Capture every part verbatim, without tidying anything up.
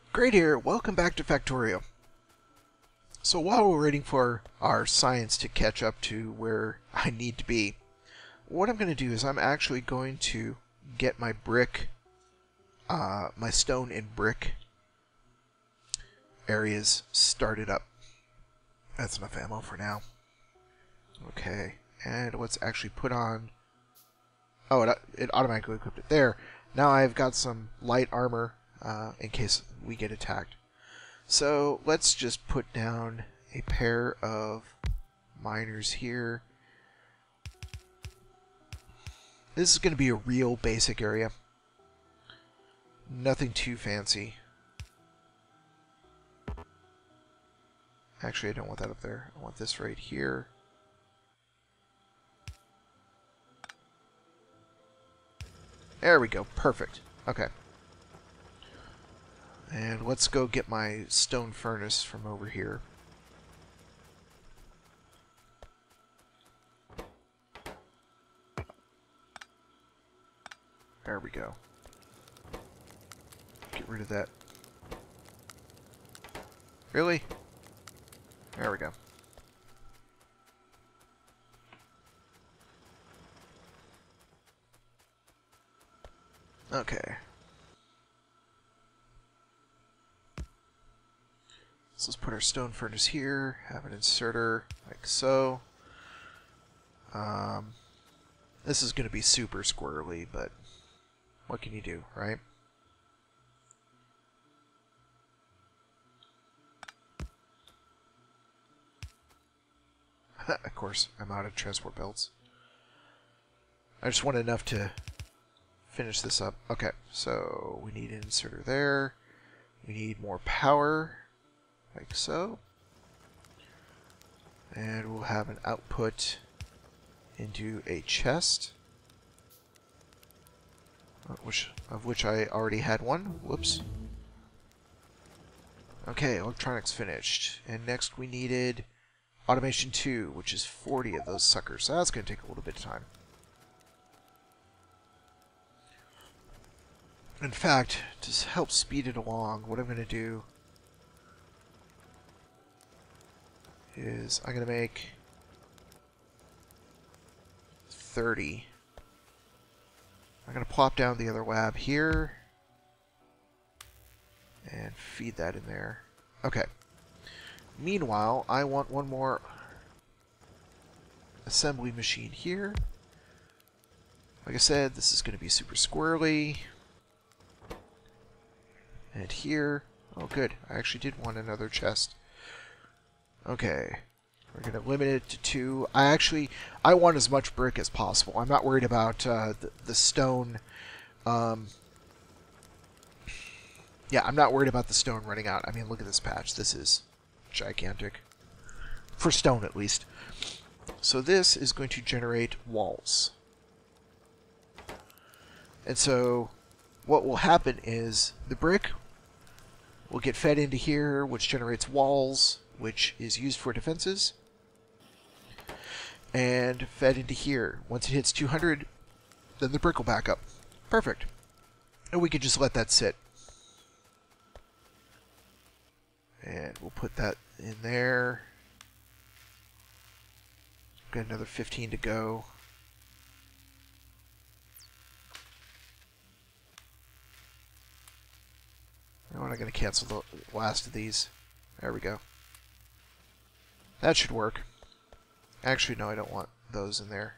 Great here, welcome back to Factorio. So while we're waiting for our science to catch up to where I need to be, what I'm going to do is I'm actually going to get my brick, uh, my stone and brick areas started up. That's enough ammo for now. Okay, and let's actually put on... Oh, it, it automatically equipped it there. Now I've got some light armor uh, in case we get attacked. So let's just put down a pair of miners here. This is going to be a real basic area. Nothing too fancy. Actually, I don't want that up there. I want this right here. There we go. Perfect. Okay. And let's go get my stone furnace from over here. There we go. Get rid of that. Really? There we go. Okay. So let's put our stone furnace here, have an inserter like so. Um, this is going to be super squirrely, but what can you do, right? Of course, I'm out of transport belts. I just want enough to finish this up. Okay, so we need an inserter there. We need more power, like so. And we'll have an output into a chest, which of which I already had one. Whoops. Okay, electronics finished. And next we needed automation two, which is forty of those suckers. So that's going to take a little bit of time. In fact, to help speed it along, what I'm going to do is I'm going to make thirty. I'm going to plop down the other lab here and feed that in there. Okay. Meanwhile, I want one more assembly machine here. Like I said, this is going to be super squirrely. And here, oh good, I actually did want another chest. Okay, we're going to limit it to two. I actually, I want as much brick as possible. I'm not worried about uh, the, the stone. Um, yeah, I'm not worried about the stone running out. I mean, look at this patch. This is gigantic. For stone, at least. So this is going to generate walls. And so what will happen is the brick will get fed into here, which generates walls, which is used for defenses, and fed into here. Once it hits two hundred, then the brick will back up. Perfect. And we can just let that sit. And we'll put that in there. Got another fifteen to go. I'm not going to cancel the last of these. There we go. That should work. Actually, no, I don't want those in there.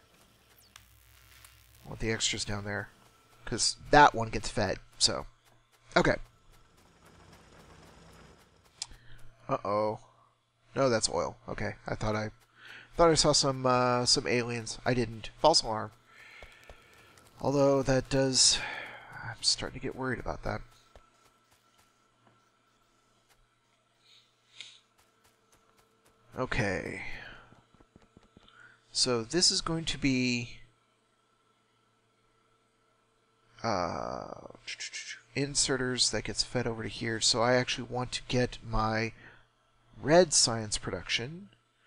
I want the extras down there. Because that one gets fed, so. Okay. Uh-oh. No, that's oil. Okay, I thought I thought I saw some uh, some aliens. I didn't. False alarm. Although that does... I'm starting to get worried about that. Okay, so this is going to be uh, inserters that gets fed over to here. So I actually want to get my red science production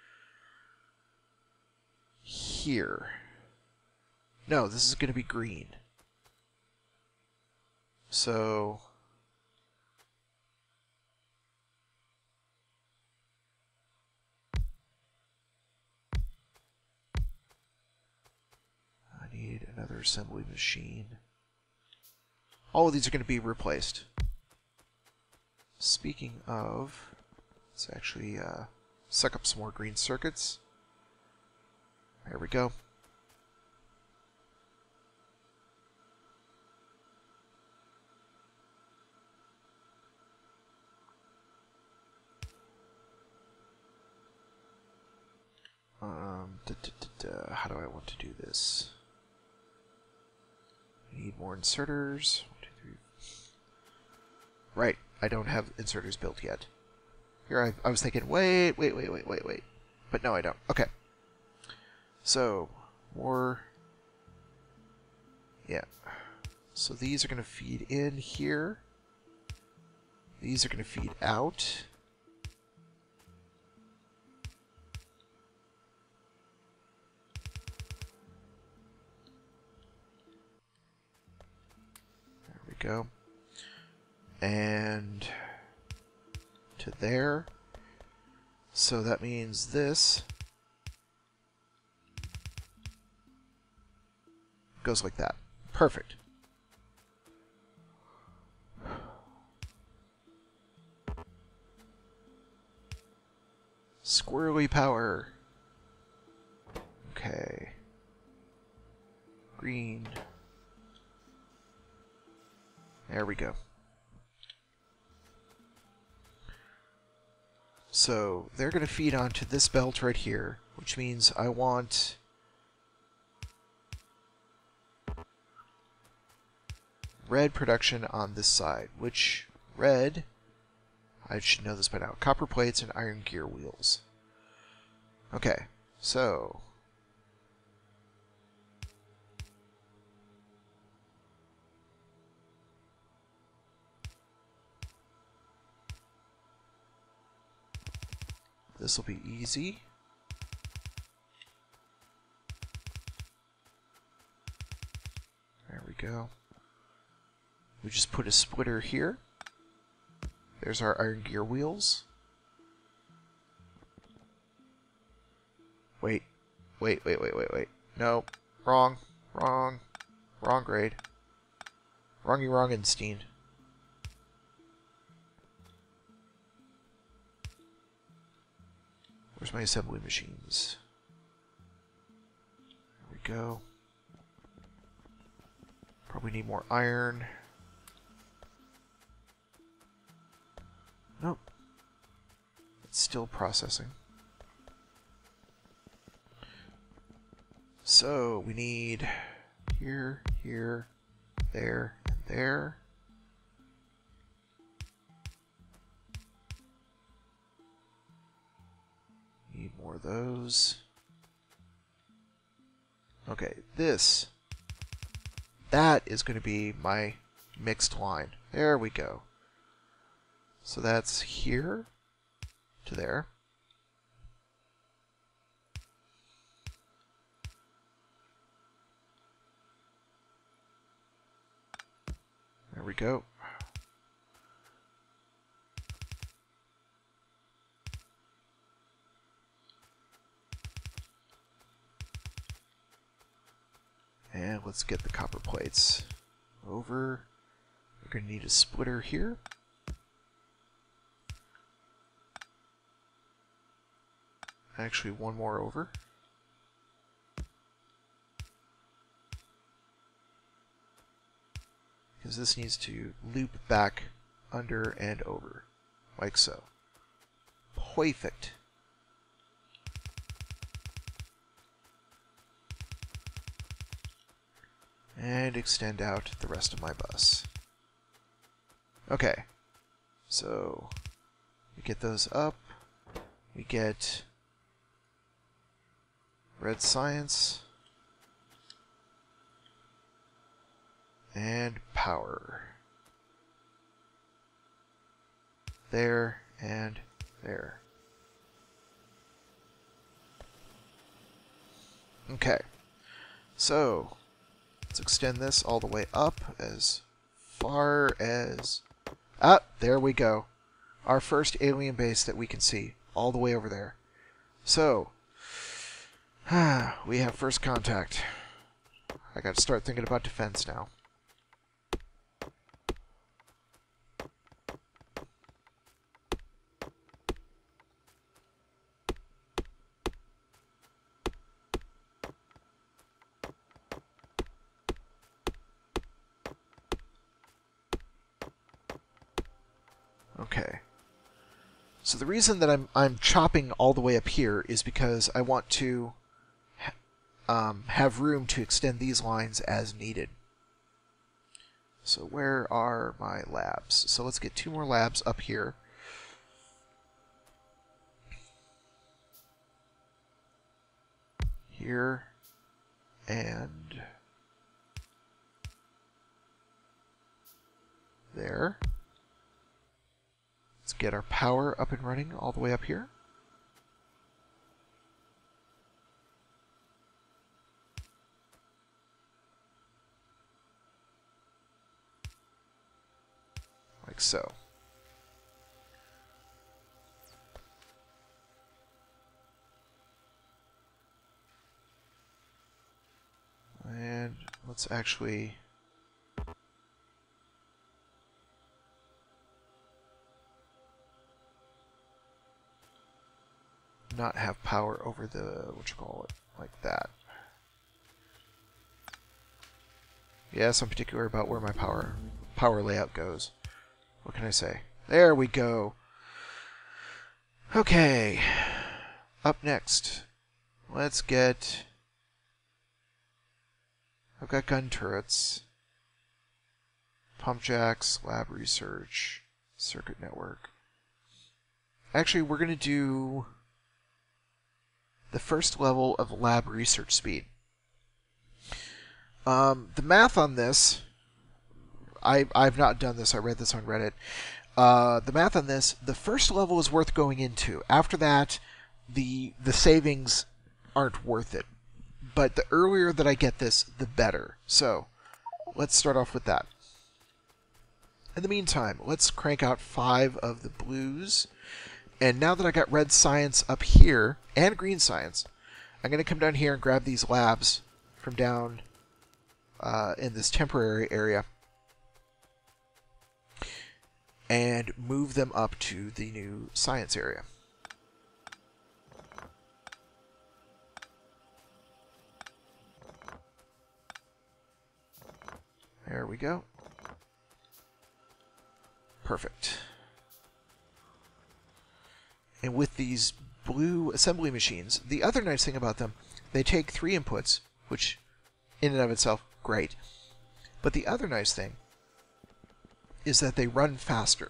here. No, this is going to be green. So Another assembly machine. All of these are going to be replaced. Speaking of, let's actually uh, suck up some more green circuits. There we go. Um, da, da, da, da. How do I want to do this? I need more inserters. One, two, three. Right, I don't have inserters built yet. Here I, I was thinking, wait, wait, wait, wait, wait, wait. But no, I don't. Okay. So, more... Yeah. So these are going to feed in here. These are going to feed out. There we go. And to there. So that means this goes like that. Perfect. Squirrely power. Okay. Green. There we go. So they're going to feed onto this belt right here, which means I want red production on this side, which red, I should know this by now, copper plates and iron gear wheels. Okay, so this will be easy. There we go. We just put a splitter here. There's our iron gear wheels. Wait, wait, wait, wait, wait, wait. No, wrong, wrong, wrong grade. Wrongy Wrongenstein. Where's my assembly machines? There we go. Probably need more iron. Nope. It's still processing. So we need here, here, there, and there. Need more of those. Okay, this, that is going to be my mixed line. There we go. So that's here to there. There we go. And let's get the copper plates over. We're going to need a splitter here. Actually, one more over. Because this needs to loop back under and over, like so. Perfect. And extend out the rest of my bus. Okay, so we get those up. We get red science and power. There and there. Okay, so let's extend this all the way up as far as... Ah, there we go. Our first alien base that we can see, all the way over there. So, we have first contact. I got to start thinking about defense now. Okay. So the reason that I'm I'm chopping all the way up here is because I want to ha um, have room to extend these lines as needed. So where are my labs? So let's get two more labs up here. Here and there. Let's get our power up and running all the way up here. Like so. And let's actually not have power over the, what you call it, like that. Yes, I'm particular about where my power power layout goes. What can I say? There we go. Okay. Up next, let's get... I've got gun turrets, pump jacks, lab research, circuit network. Actually, we're going to do the first level of lab research speed. Um, the math on this, I, I've not done this, I read this on Reddit. Uh, the math on this, the first level is worth going into. After that, the the savings aren't worth it. But the earlier that I get this, the better. So, let's start off with that. In the meantime, let's crank out five of the blues. And now that I got red science up here, and green science, I'm going to come down here and grab these labs from down uh, in this temporary area. And move them up to the new science area. There we go. Perfect. And with these blue assembly machines, the other nice thing about them, they take three inputs, which in and of itself, great. But the other nice thing is that they run faster.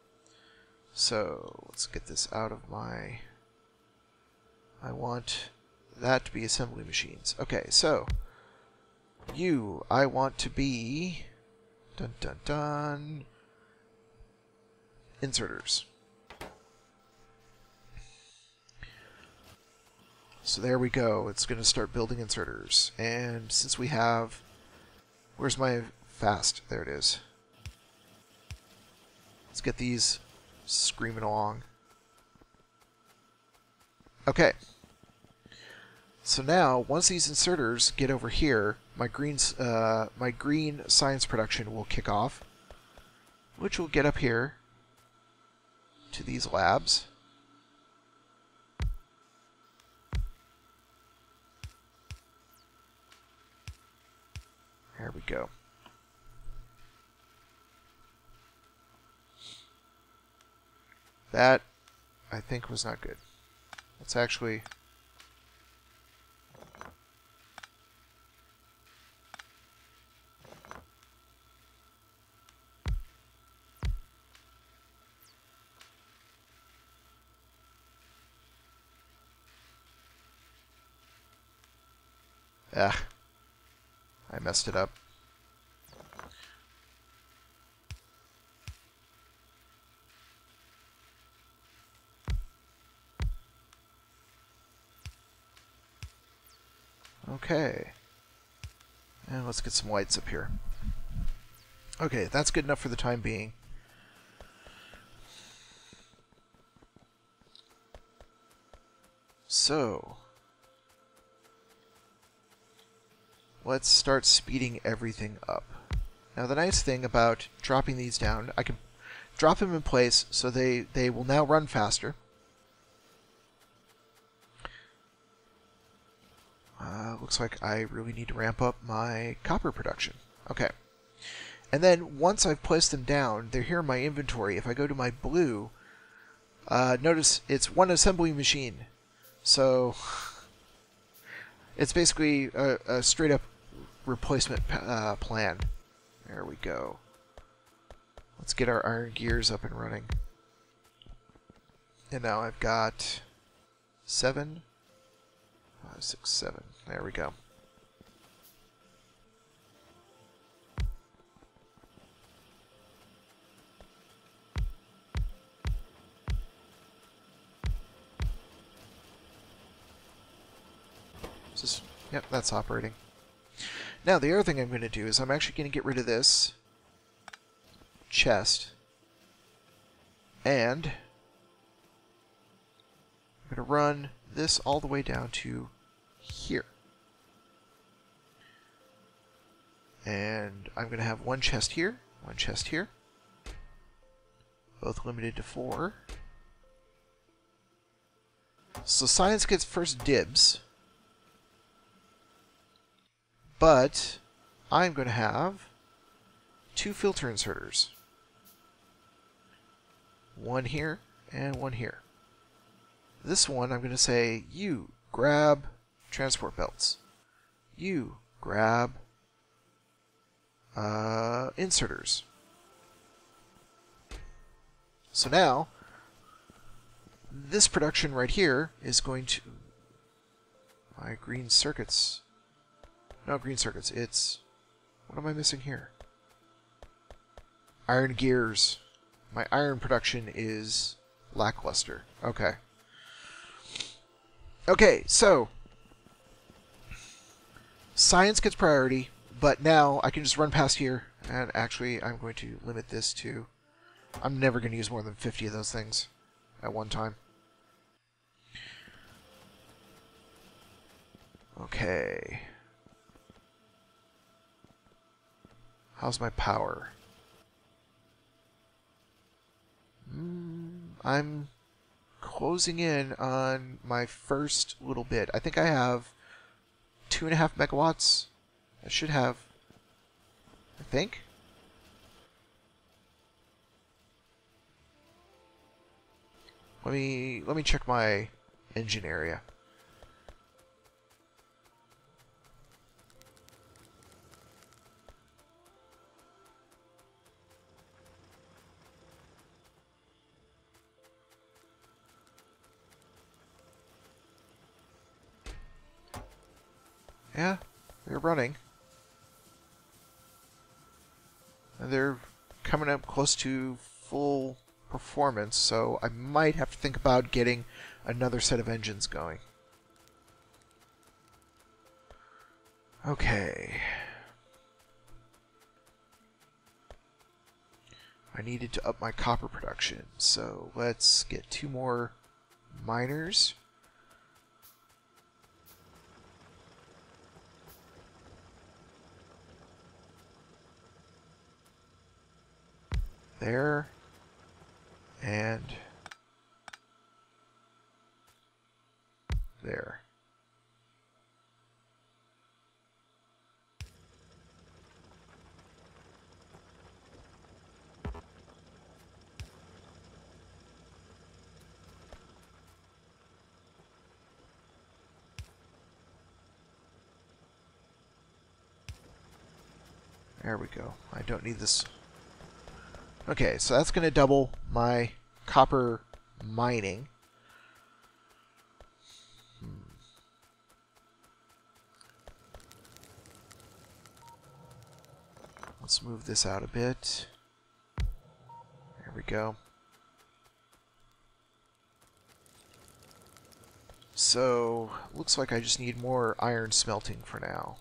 So let's get this out of my... I want that to be assembly machines. Okay, so you, I want to be... Dun dun dun... Inserters. So there we go. It's going to start building inserters. And since we have... Where's my fast? There it is. Let's get these screaming along. Okay. So now, once these inserters get over here, my green, uh, my green science production will kick off, which will get up here to these labs. There we go. That, I think, was not good. Let's actually... Ah, I messed it up. Okay. And let's get some lights up here. Okay, that's good enough for the time being. So... let's start speeding everything up. Now the nice thing about dropping these down, I can drop them in place so they, they will now run faster. Uh, looks like I really need to ramp up my copper production. Okay. And then once I've placed them down, they're here in my inventory. If I go to my blue, uh, notice it's one assembly machine. So it's basically a, a straight up replacement uh, plan. There we go. Let's get our iron gears up and running. And now I've got seven, five, six, seven. There we go. Just, yep, that's operating. Now, the other thing I'm going to do is I'm actually going to get rid of this chest. And I'm going to run this all the way down to here. And I'm going to have one chest here, one chest here. Both limited to four. So science gets first dibs. But I'm going to have two filter inserters. One here and one here. This one I'm going to say, you grab transport belts. You grab uh, inserters. So now, this production right here is going to... My green circuits... No, green circuits. It's... What am I missing here? Iron gears. My iron production is lackluster. Okay. Okay, so... Science gets priority, but now I can just run past here, and actually I'm going to limit this to... I'm never going to use more than fifty of those things at one time. Okay... How's my power? Mm, I'm closing in on my first little bit. I think I have two and a half megawatts. I should have, I think. Let me let me check my engine area. Yeah, they're running. And they're coming up close to full performance, so I might have to think about getting another set of engines going. Okay. I needed to up my copper production, so let's get two more miners. There, and there. There we go. I don't need this. Okay, so that's going to double my copper mining. Hmm. Let's move this out a bit. There we go. So, looks like I just need more iron smelting for now.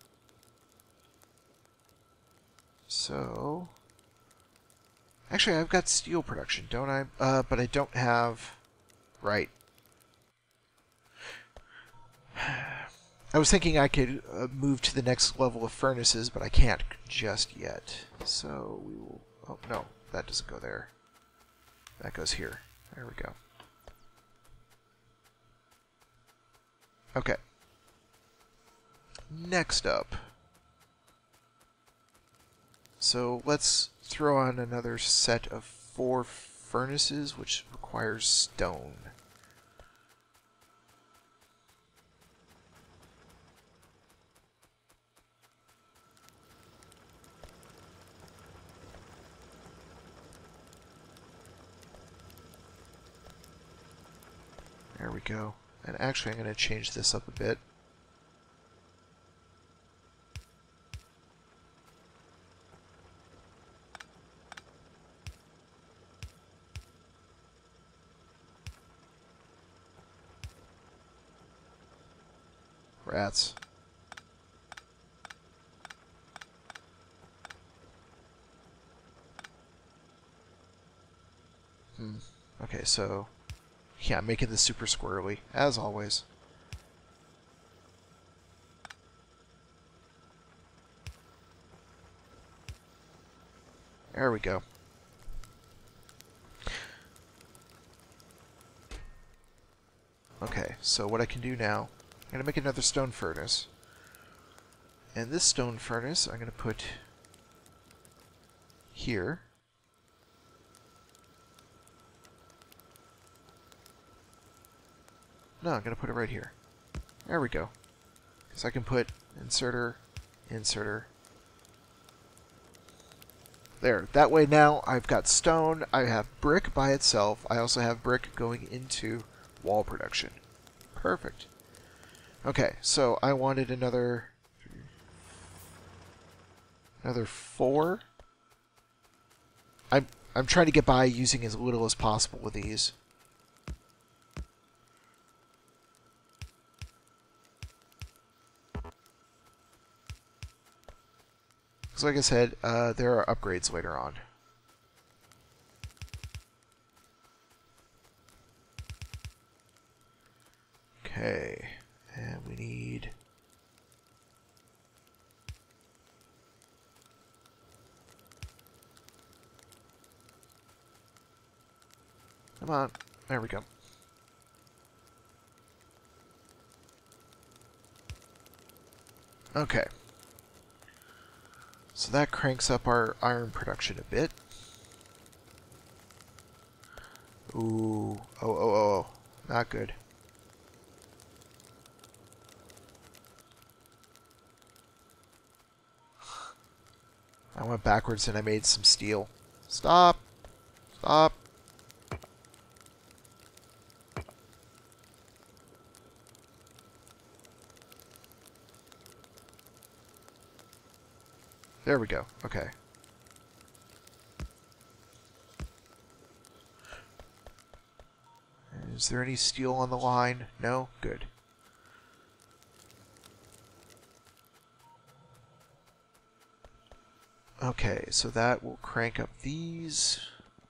So... Actually, I've got steel production, don't I? Uh, but I don't have... Right. I was thinking I could uh, move to the next level of furnaces, but I can't just yet. So we will... Oh, no. That doesn't go there. That goes here. There we go. Okay. Next up. So let's throw on another set of four furnaces, which requires stone. There we go. And actually I'm going to change this up a bit. Rats. Hmm. Okay, so... yeah, making this super squirrely, as always. There we go. Okay, so what I can do now, I'm going to make another stone furnace. And this stone furnace I'm going to put here. No, I'm going to put it right here. There we go. Because I can put inserter, inserter. There. That way now I've got stone, I have brick by itself, I also have brick going into wall production. Perfect. Okay, so I wanted another... another four. I'm, I'm trying to get by using as little as possible with these. So like I said, uh, there are upgrades later on. Okay, and we need... come on, there we go. Okay. So that cranks up our iron production a bit. Ooh, oh, oh, oh, oh, not good. I went backwards and I made some steel. Stop! Stop! There we go. Okay. Is there any steel on the line? No? Good. Okay, so that will crank up these.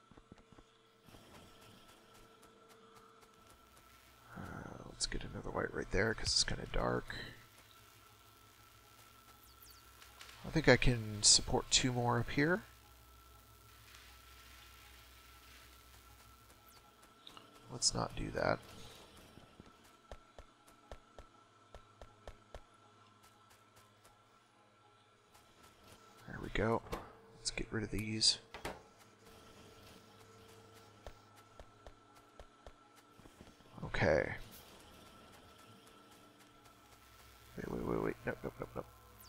Uh, let's get another light right there because it's kind of dark. I think I can support two more up here. Let's not do that. There we go. Let's get rid of these. Okay. Wait, wait, wait, wait. Nope, nope, nope, nope.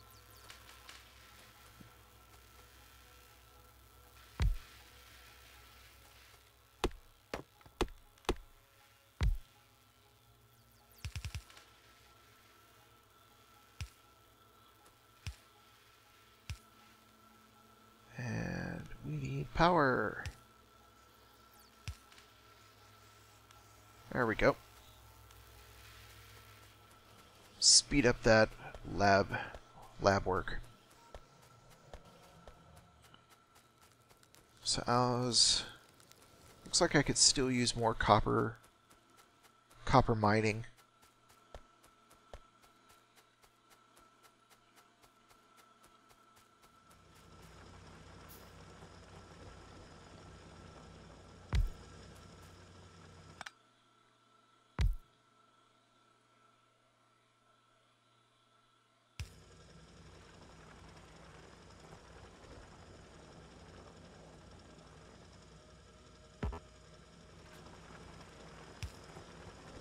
Power. There we go. Speed up that lab lab work. So I was, looks like I could still use more copper copper mining.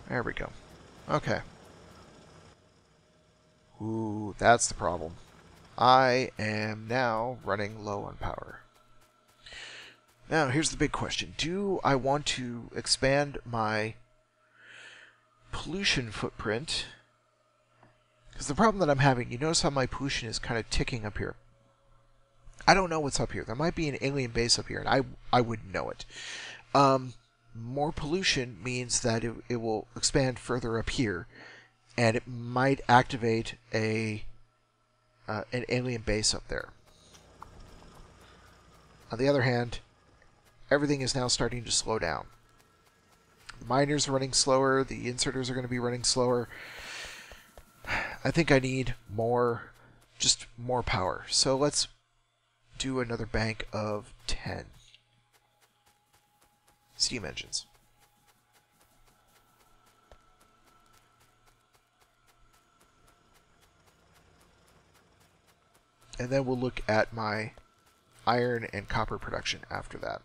There we go. Okay. Ooh, that's the problem. I am now running low on power. Now, here's the big question. Do I want to expand my pollution footprint? Because the problem that I'm having, you notice how my pollution is kind of ticking up here. I don't know what's up here. There might be an alien base up here, and I, I wouldn't know it. Um, more pollution means that it, it will expand further up here, and it might activate a uh, an alien base up there. On the other hand, everything is now starting to slow down. The miners are running slower, the inserters are going to be running slower. I think I need more, just more power. So let's do another bank of ten steam engines. And then we'll look at my iron and copper production after that.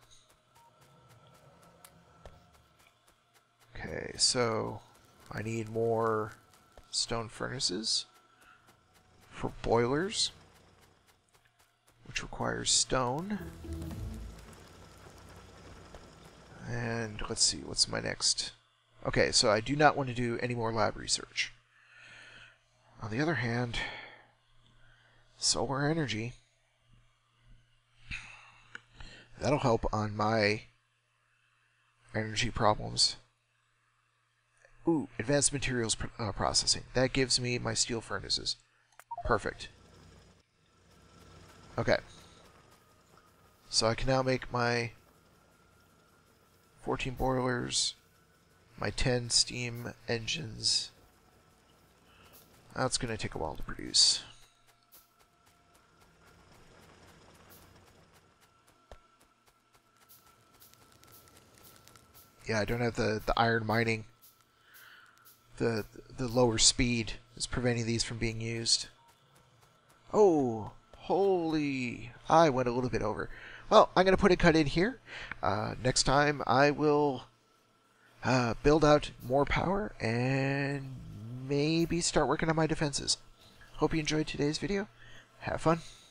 Okay, so I need more stone furnaces for boilers, which requires stone. And let's see, what's my next? Okay, so I do not want to do any more lab research. On the other hand, solar energy, that'll help on my energy problems. Ooh, advanced materials pr uh, processing. That gives me my steel furnaces. Perfect. Okay. So I can now make my fourteen boilers, my ten steam engines. That's going to take a while to produce. Yeah, I don't have the, the iron mining. The, the lower speed is preventing these from being used. Oh, holy. I went a little bit over. Well, I'm going to put a cut in here. Uh, next time I will uh, build out more power and maybe start working on my defenses. Hope you enjoyed today's video. Have fun.